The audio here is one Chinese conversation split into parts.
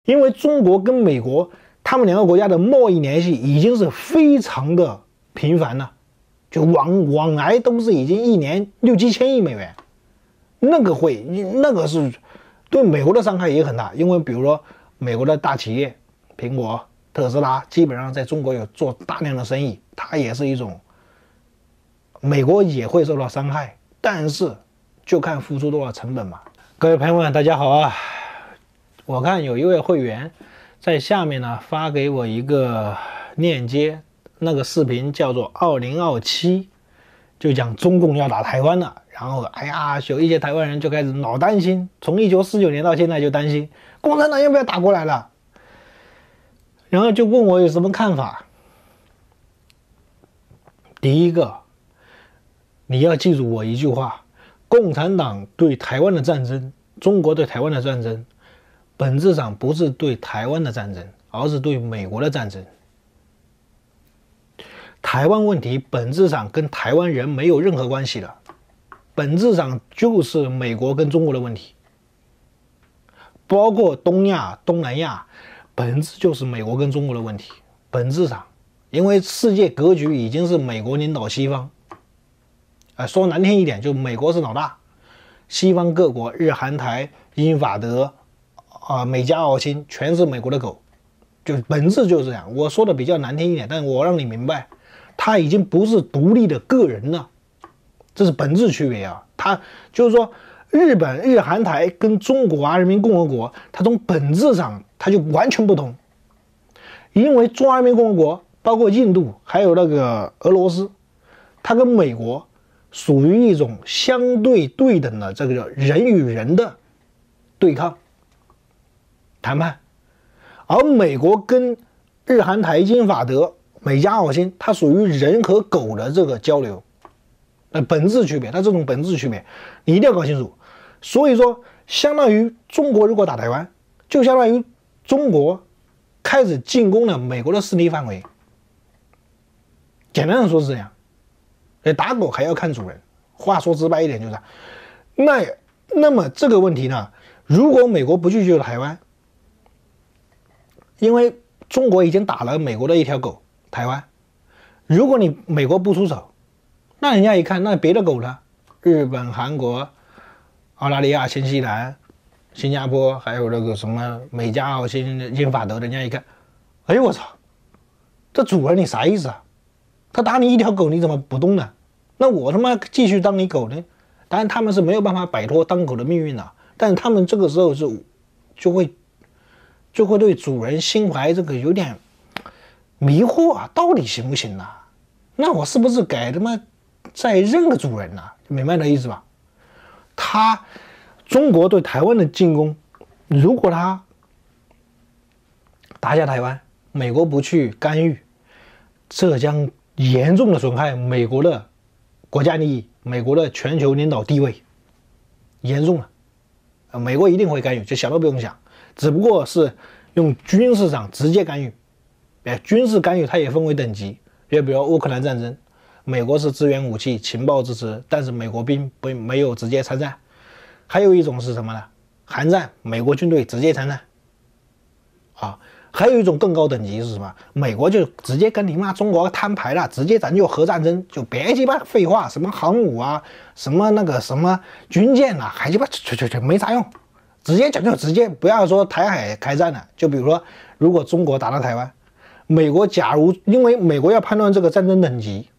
因为中国跟美国他们两个国家的贸易联系已经是非常的频繁了，就往来都是已经一年6、7千亿美元，那个是对美国的伤害也很大，因为比如说美国的大企业苹果、特斯拉基本上在中国有做大量的生意，它也是一种美国也会受到伤害，但是就看付出多少成本吧。各位朋友们，大家好啊！我看有一位会员在下面呢发给我一个链接，那个视频叫做2027，就讲中共要打台湾了。然后哎呀，有一些台湾人就开始老担心，从1949年到现在就担心共产党要不要打过来了，然后就问我有什么看法。第一个，你要记住我一句话，共产党对台湾的战争，中国对台湾的战争，本质上不是对台湾的战争，而是对美国的战争。台湾问题本质上跟台湾人没有任何关系的，本质上就是美国跟中国的问题。包括东亚、东南亚，本质就是美国跟中国的问题。本质上，因为世界格局已经是美国领导西方，说难听一点，就美国是老大，西方各国日韩台、英法德美加澳新全是美国的狗，就本质就是这样。我说的比较难听一点，但我让你明白，他已经不是独立的个人了，这是本质区别啊。他就是说，日本日韩台跟中国人民共和国，它从本质上它就完全不同。因为中华人民共和国包括印度还有那个俄罗斯，它跟美国属于一种相对对等的这个人与人的对抗谈判，而美国跟日韩台、英法德、美加澳新，它属于人和狗的这个交流，本质区别，它这种本质区别你一定要搞清楚。所以说，相当于中国如果打台湾，就相当于中国开始进攻了美国的势力范围。简单的说是这样，打狗还要看主人，话说直白一点就是这样。那么这个问题呢，如果美国不去救台湾，因为中国已经打了美国的一条狗台湾，如果你美国不出手，那人家一看，那别的狗呢？日本、韩国、澳大利亚、新西兰、新加坡，还有那个什么美加澳新、英法德，人家一看，哎呦我操，这主人你啥意思啊？他打你一条狗你怎么不动呢？那我他妈继续当你狗呢？当然他们是没有办法摆脱当狗的命运的，但是他们这个时候就会对主人心怀这个有点迷惑啊，到底行不行啊？那我是不是该他妈再认个主人啊？明白的意思吧？中国对台湾的进攻，如果他打下台湾，美国不去干预，这将严重的损害美国的国家利益，美国的全球领导地位，严重了。美国一定会干预，就想都不用想，只不过是用军事上直接干预。军事干预它也分为等级，比如乌克兰战争，美国是支援武器、情报支持，但是美国兵没有直接参战。还有一种是什么呢？韩战，美国军队直接参战。还有一种更高等级是什么？美国就直接跟你妈中国摊牌了，直接咱就核战争，就别鸡巴废话，什么航母啊，什么那个什么军舰啊，还鸡巴没啥用，直接讲就直接，不要说台海开战了。就比如说，如果中国打到台湾，美国因为美国要判断这个战争等级，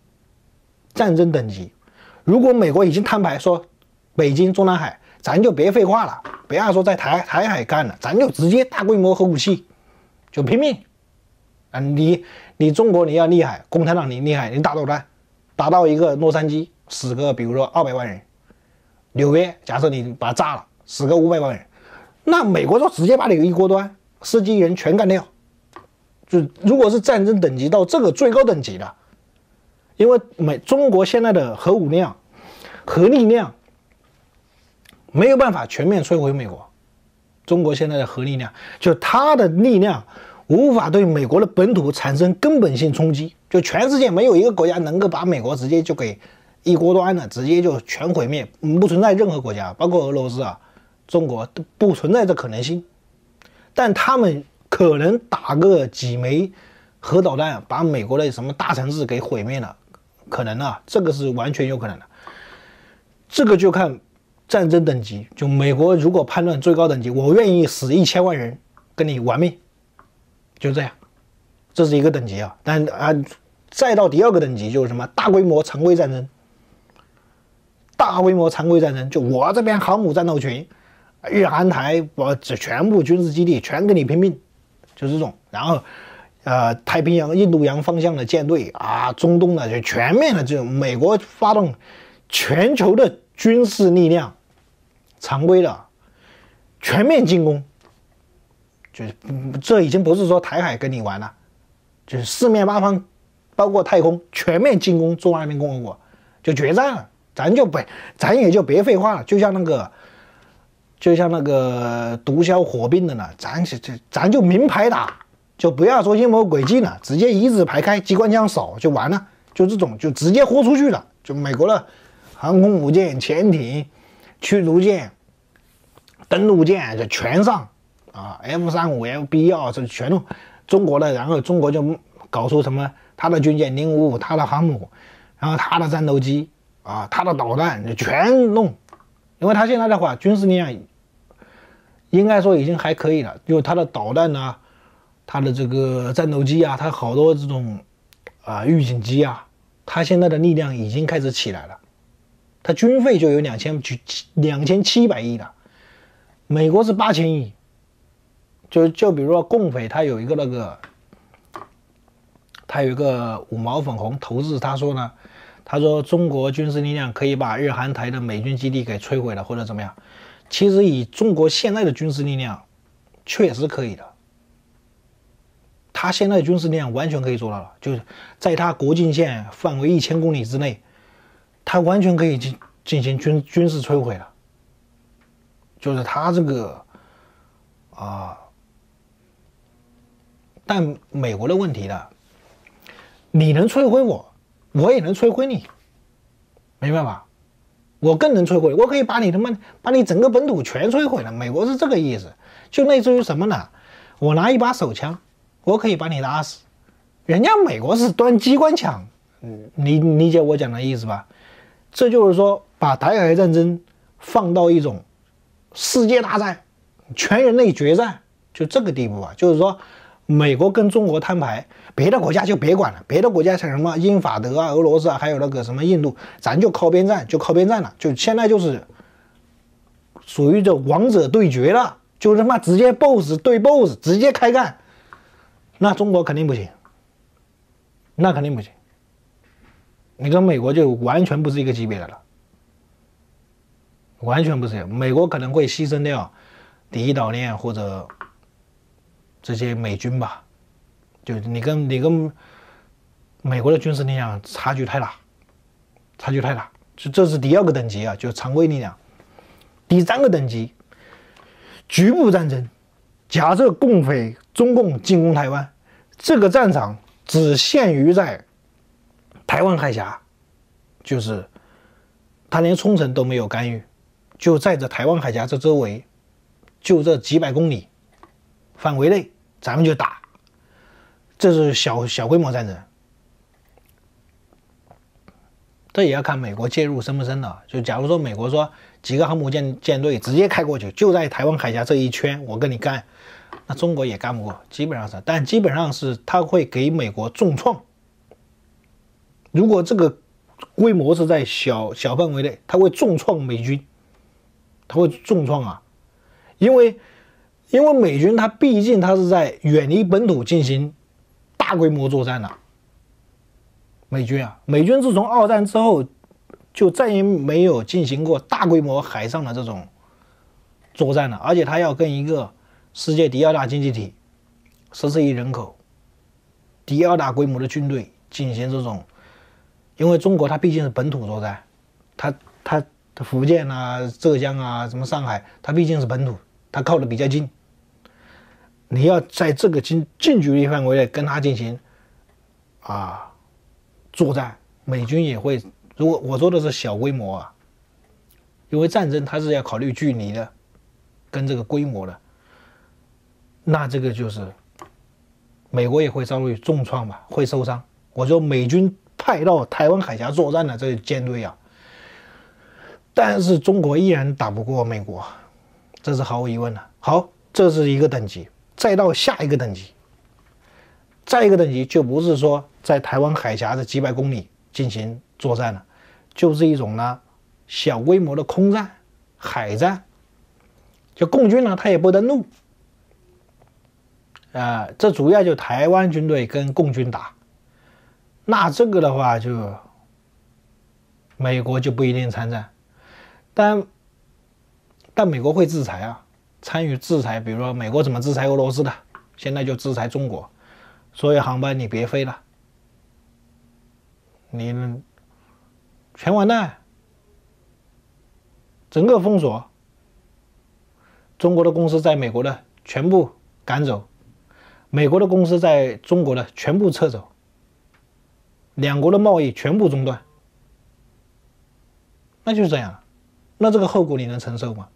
如果美国已经摊牌说北京、中南海，咱就别废话了，不要说在台海干了，咱就直接大规模核武器。就拼命啊！你中国你要厉害，共产党你厉害，你打导弹，打到一个洛杉矶死个比如说200万人，纽约假设你把它炸了，死个500万人，那美国就直接把你一锅端，司机人全干掉。就如果是战争等级到这个最高等级的，因为中国现在的核武量、核力量没有办法全面摧毁美国。中国现在的核力量，就它的力量无法对美国的本土产生根本性冲击，就全世界没有一个国家能够把美国直接就给一锅端了，直接就全毁灭，不存在任何国家，包括俄罗斯啊、中国都不存在这可能性。 但他们可能打个几枚核导弹，把美国的什么大城市给毁灭了，可能啊，这个是完全有可能的。这个就看战争等级，就美国如果判断最高等级，我愿意死1000万人跟你玩命，就这样，这是一个等级啊。但再到第二个等级就是什么大规模常规战争。大规模常规战争，就我这边航母战斗群，日韩台我这全部军事基地全跟你拼命，就这种。然后，太平洋、印度洋方向的舰队啊，中东的就全面的，就美国发动全球的军事力量，常规的全面进攻，就是这已经不是说台海跟你玩了，就是四面八方，包括太空全面进攻中华人民共和国，就决战了。咱也就别废话了，就像那个毒枭火并的呢，咱就明牌打，就不要说阴谋诡计了，直接一字排开，机关枪扫就完了，就这种就直接豁出去了。就美国的航空母舰、潜艇、驱逐舰、登陆舰就全上啊 ，F-35、F-1这全都中国的，然后中国就搞出什么他的军舰055，他的航母，然后他的战斗机。啊，他的导弹就全弄，因为他现在的话军事力量应该说已经还可以了，就他的导弹啊，他的这个战斗机啊，他好多这种预警机啊，他现在的力量已经开始起来了，他军费就有2700亿了，美国是8000亿，就比如说共匪他有一个五毛粉红投资，他说呢。他说中国军事力量可以把日韩台的美军基地给摧毁了，或者怎么样。其实以中国现在的军事力量，确实可以的。他现在的军事力量完全可以做到了，就是在他国境线范围1000公里之内，他完全可以进行军事摧毁了。就是他这个但美国的问题呢，你能摧毁我。我也能摧毁你，明白吧？我更能摧毁，我可以把你整个本土全摧毁了。美国是这个意思，就类似于什么呢？我拿一把手枪，我可以把你打死。人家美国是端机关枪，你理解我讲的意思吧？这就是说，把台海战争放到一种世界大战、全人类决战，就这个地步啊。就是说，美国跟中国摊牌。别的国家就别管了，别的国家像什么英法德啊、俄罗斯啊，还有那个什么印度，咱就靠边站，了。就现在就是属于这王者对决了，就他妈直接 BOSS 对 BOSS， 直接开干。那中国肯定不行，那肯定不行。你跟美国就完全不是一个级别的了，完全不是。美国可能会牺牲掉第一岛链或者这些美军吧。就你跟美国的军事力量差距太大，这是第二个等级啊，就常规力量。第三个等级，局部战争。假设中共进攻台湾，这个战场只限于在台湾海峡，就是他连冲绳都没有干预，就在这台湾海峡这周围，就这几百公里范围内，咱们就打。这是小规模战争，这也要看美国介入深不深了。就假如说美国说几个航母舰队直接开过去，就在台湾海峡这一圈，我跟你干，那中国也干不过，基本上是。但基本上是他会给美国重创。如果这个规模是在小范围内，他会重创美军，他会重创啊，因为美军他毕竟他是在远离本土进行大规模作战了。美军自从2战之后就再也没有进行过大规模海上的这种作战了，而且他要跟一个世界第2大经济体14亿人口第2大规模的军队进行这种，因为中国它毕竟是本土作战，它福建啊、浙江啊、什么上海，它毕竟是本土，它靠得比较近。你要在这个近距离范围内跟他进行作战，美军也会。如果我说的是小规模啊，因为战争它是要考虑距离的跟这个规模的。 那这个就是美国也会遭遇重创吧，会受伤。我说美军派到台湾海峡作战的这舰队啊，但是中国依然打不过美国，这是毫无疑问的。好，这是一个等级，再到下一个等级，再一个等级就不是说在台湾海峡的几百公里进行作战了，就是一种呢小规模的空战、海战。就共军呢，他也不登陆，这主要就台湾军队跟共军打。那这个的话就美国就不一定参战，但美国会制裁啊，参与制裁，比如说美国怎么制裁俄罗斯的，现在就制裁中国，所有航班你别飞了，你全完蛋，整个封锁，中国的公司在美国的全部赶走，美国的公司在中国的全部撤走，两国的贸易全部中断，那就是这样。那这个后果你能承受吗？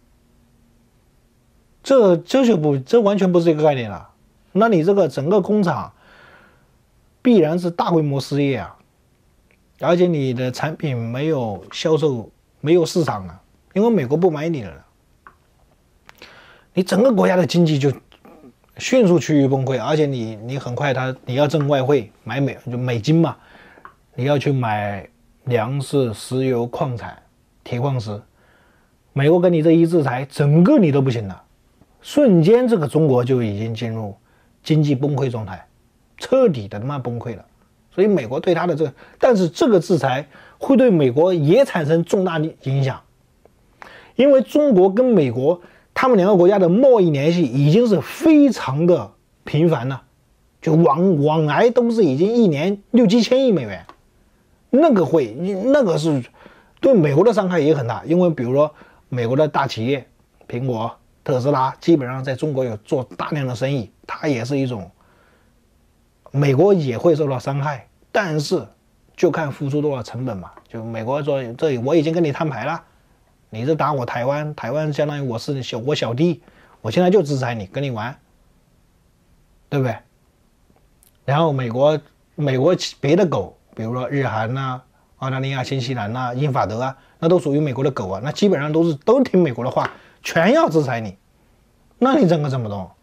这完全不是一个概念了。那你这个整个工厂必然是大规模失业啊，而且你的产品没有销售，没有市场了，因为美国不买你了。你整个国家的经济就迅速趋于崩溃，而且你很快你要挣外汇，买美金嘛，你要去买粮食、石油、矿产、铁矿石，美国跟你这一制裁，整个你都不行了，瞬间这个中国就已经进入经济崩溃状态，彻底的他妈崩溃了。所以美国对他的但是这个制裁会对美国也产生重大影响，因为中国跟美国他们两个国家的贸易联系已经是非常的频繁了，就往来都是已经一年6、7千亿美元，那个是对美国的伤害也很大，因为比如说美国的大企业苹果、特斯拉基本上在中国有做大量的生意，它也是一种美国也会受到伤害，但是就看付出多少成本嘛。就美国说这我已经跟你摊牌了，你这打我台湾，台湾相当于我是我小弟，我现在就制裁你，跟你玩，对不对？然后美国别的狗，比如说日韩呐、澳大利亚、新西兰呐、英法德啊，那都属于美国的狗啊，那基本上都听美国的话，全要制裁你，那你整个怎么动？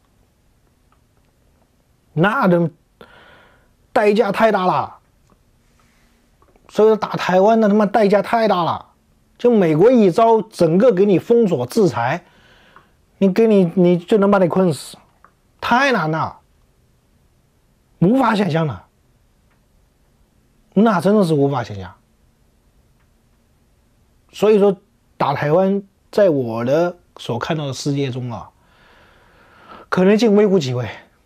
那的代价太大了，所以说打台湾的他妈代价太大了。就美国一招，整个给你封锁制裁，你就能把你困死，太难了，无法想象了，那真的是无法想象。所以说打台湾，在我的所看到的世界中啊，可能性微乎其微，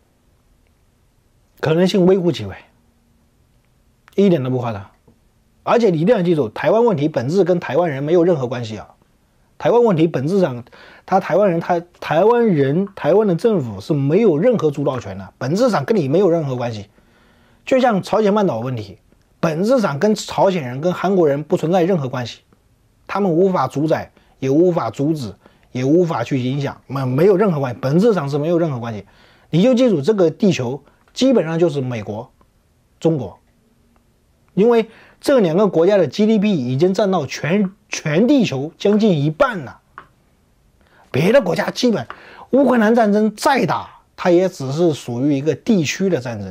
一点都不夸张。而且你一定要记住，台湾问题本质跟台湾人没有任何关系啊！台湾问题本质上，台湾的政府是没有任何主导权的，本质上跟你没有任何关系。就像朝鲜半岛问题，本质上跟朝鲜人跟韩国人不存在任何关系，他们无法主宰，也无法阻止，也无法去影响，没有任何关系，本质上是没有任何关系。你就记住，这个地球基本上就是美国、中国，因为这两个国家的 GDP 已经占到全地球将近一半了。别的国家基本，乌克兰战争再打，它也只是属于一个地区的战争，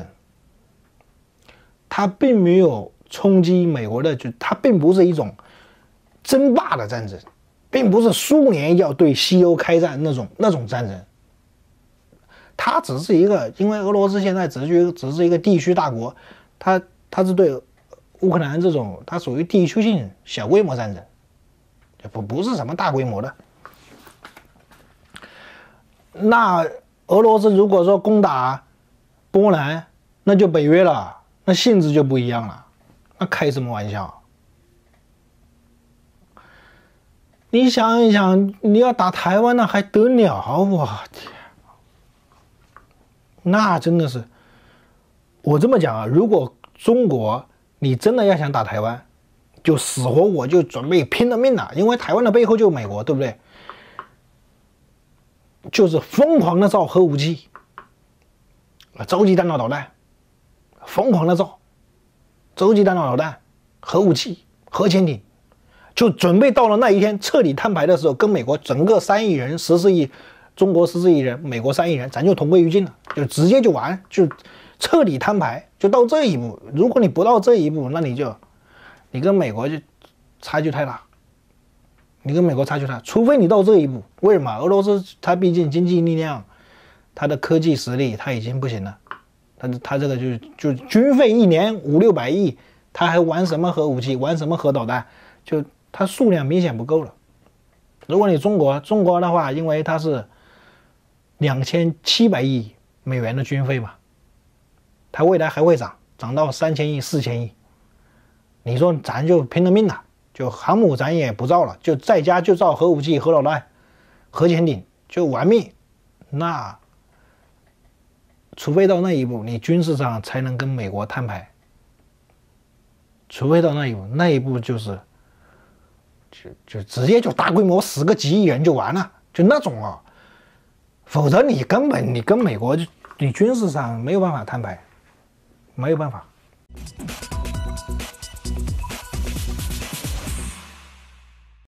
它并没有冲击美国的，它并不是一种争霸的战争，并不是苏联要对西欧开战那种战争。它只是一个，因为俄罗斯现在只是一个地区大国，它是对乌克兰这种，它属于地区性小规模战争，不是什么大规模的。那俄罗斯如果说攻打波兰，那就北约了，那性质就不一样了，那开什么玩笑？你想一想，你要打台湾那还得了？我天！那真的是，我这么讲啊，如果中国你真的要想打台湾，就死活我就准备拼了命了，因为台湾的背后就是美国，对不对？ 就是疯狂的造核武器，洲际弹道导弹，疯狂的造洲际弹道导弹、核武器、核潜艇，就准备到了那一天彻底摊牌的时候，跟美国整个3亿人、14亿，中国14亿人，美国3亿人，咱就同归于尽了，就直接就完，就彻底摊牌，就到这一步。如果你不到这一步，那你跟美国就差距太大。你跟美国差距大，除非你到这一步。为什么？俄罗斯它毕竟经济力量，它的科技实力它已经不行了，它这个就军费1年500-600亿，它还玩什么核武器，玩什么核导弹？就它数量明显不够了。如果你中国的话，因为它是2700亿美元的军费嘛，它未来还会涨到3000亿、4000亿。你说咱就拼了命了。就航母咱也不造了，就在家就造核武器、核导弹、核潜艇，就玩命。那除非到那一步，你军事上才能跟美国摊牌。除非到那一步，那一步就是就直接就大规模死个几亿人就完了，就那种啊。否则你跟美国你军事上没有办法摊牌，没有办法。